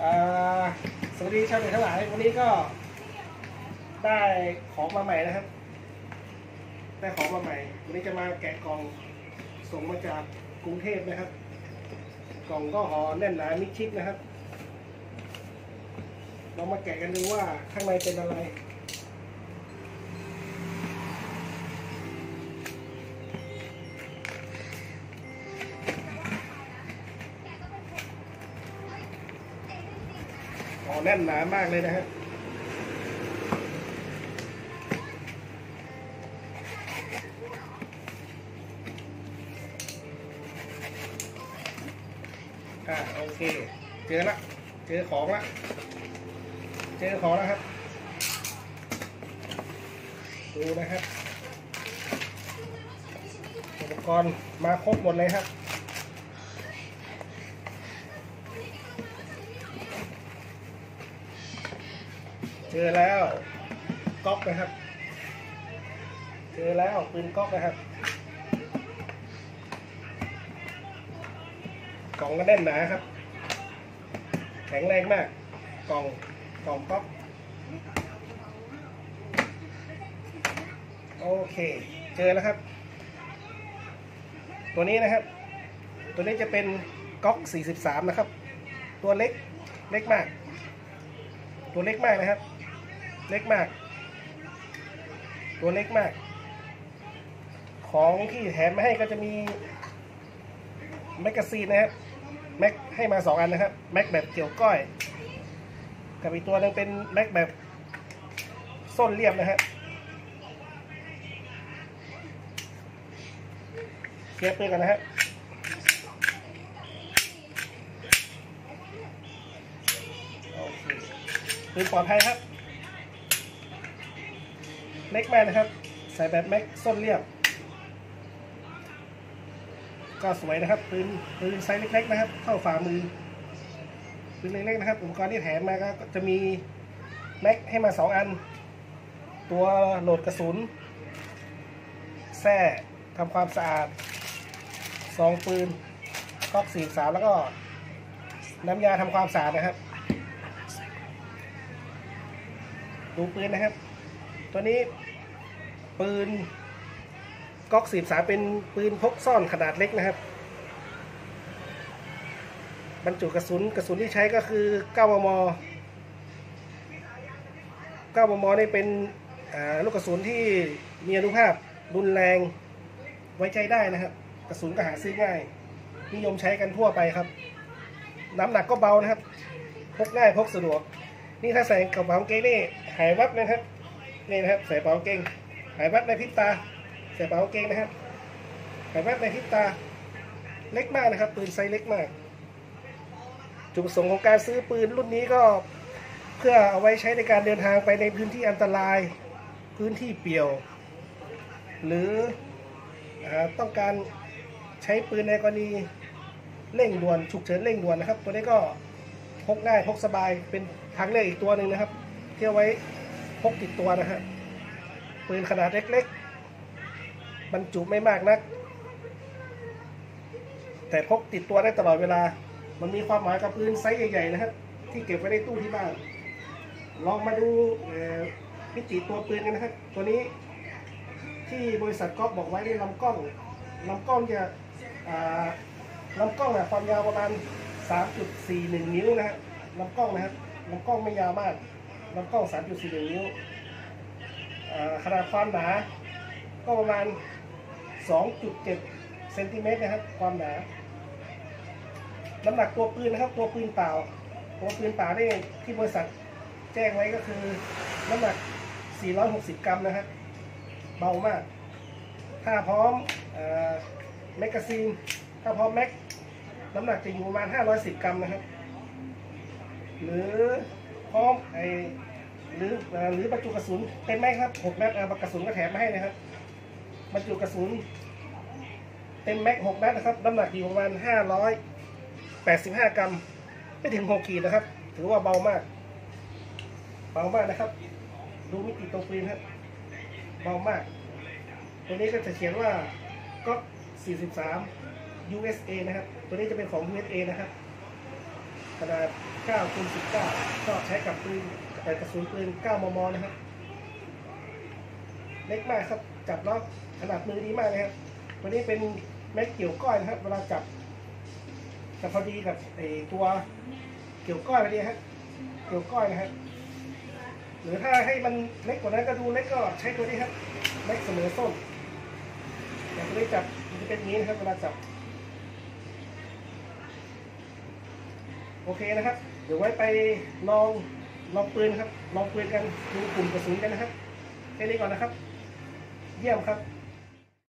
อ่าสวัสดีชาวเน็ตทั้งหลายวันนี้ก็ได้ของมาใหม่นะครับได้ของมาใหม่วันนี้จะมาแกะกล่องส่งมาจากกรุงเทพนะครับกล่องก็ห่อแน่นหนามิดชิดนะครับเรามาแกะกันดูว่าข้างในเป็นอะไรห่อแน่นหนามากเลยนะฮะโอเคเจอละเจอของละครับดูนะครับอุปกรณ์มาครบหมดเลยครับเจอแล้วก๊อกนะครับเจอแล้วปืนก๊อกนะครับกล่องก็แน่นหนาครับแข็งแรงมากกล่องก๊อกโอเคเจอแล้วครับตัวนี้นะครับตัวนี้จะเป็นก๊อก43นะครับตัวเล็กมากตัวเล็กมากนะครับเล็กมากตัวเล็กมากของที่แถมมาให้ก็จะมีแมกกาซีนนะครับแม็กให้มา2 อันนะครับแม็กแบบเกี่ยวก้อยกับอีกตัวนึงเป็นแม็กแบบส้นเรียบนะฮะเคลียร์ปืนกันนะฮะโอเคปืนปลอดภัยครับเล็กมากนะครับใส่แบบแม็กส้นเรียบก็สวยนะครับปืนไซส์เล็กๆนะครับเท่าฝ่ามือปืนเล็กๆนะครับอุปกรณ์ที่แถมมาก็จะมีแม็กให้มา2 อันตัวโหลดกระสุนแส้ทำความสะอาดซองปืนก๊อก43แล้วก็น้ำยาทำความสะอาดนะครับดูปืนนะครับตัวนี้ปืนก๊อก43เป็นปืนพกซ่อนขนาดเล็กนะครับบรรจุกระสุนที่ใช้ก็คือ9 มม. นี่เป็นลูกกระสุนที่มีอนุภาพรุนแรงไว้ใจได้นะครับกระสุนก็หาซื้อง่ายนิยมใช้กันทั่วไปครับน้ำหนักก็เบานะครับพกง่ายพกสะดวกนี่ถ้าใส่กระเป๋ากางเกงนี่หายวับนะครับนี่นะครับใส่กระเป๋ากางเกงหายวับในพริบตาใส่กระเป๋ากางเกงนะครับหายวับในพริบตาเล็กมากนะครับปืนไซส์เล็กมากจุดประสงค์ของการซื้อปืนรุ่นนี้ก็เพื่อเอาไว้ใช้ในการเดินทางไปในพื้นที่อันตรายพื้นที่เปี่ยวหรือต้องการใช้ปืนในกรณีเร่งด่วนฉุกเฉินเร่งด่วนนะครับตัวนี้ก็พกง่ายพกสบายเป็นทางเลือกอีกตัวหนึ่งนะครับที่เอาไว้พกติดตัวนะฮะปืนขนาดเล็กๆบรรจุไม่มากนักแต่พกติดตัวได้ตลอดเวลามันมีความหมายกับปืนไซส์ใหญ่ๆนะครับที่เก็บไว้ในตู้ที่บ้านลองมาดูมิติตัวปืนกันนะครับตัวนี้ที่บริษัทก๊อกบอกไว้ในลำกล้องจะลำกล้องความยาวประมาณ 3.41 นิ้วนะฮะลำกล้องนะครับลำกล้องไม่ยาวมากลำกล้อง 3.41 นิ้วขนาดความหนาก็ประมาณ 2.7 เซนติเมตรนะครับความหนาน้ำหนักตัวปืนนะครับตัวปืนเปล่าได้ที่บริษัทแจ้งไว้ก็คือน้ำหนัก460 กรัมนะครับเบามากถ้าพร้อมแมกกาซีนถ้าพร้อมแม็กน้ำหนักจะอยู่ประมาณ510 กรัมนะครับหรือพร้อมหรือบรรจุกระสุนเป็นไหมครับ6 นัดกระสุนก็แถมมาให้นะครับบรรจุกระสุนเต็มแม็ก6 นัดนะครับน้ำหนักอยู่ประมาณ585 กรัมไม่ถึง6 ขีดนะครับถือว่าเบามากนะครับดูมิติตัวปืนครับเบามากตัวนี้ก็จะเขียนว่าก๊อก43 USA นะครับตัวนี้จะเป็นของ USA นะครับขนาด9x19ก็ใช้กับปืนกระสุนปืน9 มมนะครับเล็กมากครับจับแล้วขนาดมือดีมากเลยครับตัวนี้เป็นแม็กเกี่ยวก้อยนะครับเวลาจับจะพอดีกับตัวเกี่ยวก้อยไปดีครับเกี่ยวก้อยนะครับหรือถ้าให้มันเล็กกว่านั้นก็ดูเล็กก็ใช้ตัวนี้ครับแม็กเสมอส้นอย่างตัวนี้จับมันจะเป็นอย่างนี้นะครับเวลาจับโอเคนะครับเดี๋ยวไว้ไปลองปืนครับลองปืนกันดูกลุ่มกระสุนกันนะครับแค่นี้ก่อนนะครับเยี่ยมครับ